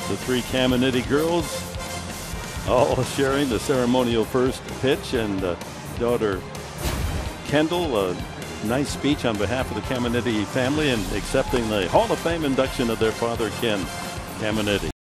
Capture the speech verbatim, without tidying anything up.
The three Caminiti girls all sharing the ceremonial first pitch, and uh, daughter Kendall, a nice speech on behalf of the Caminiti family and accepting the Hall of Fame induction of their father, Ken Caminiti.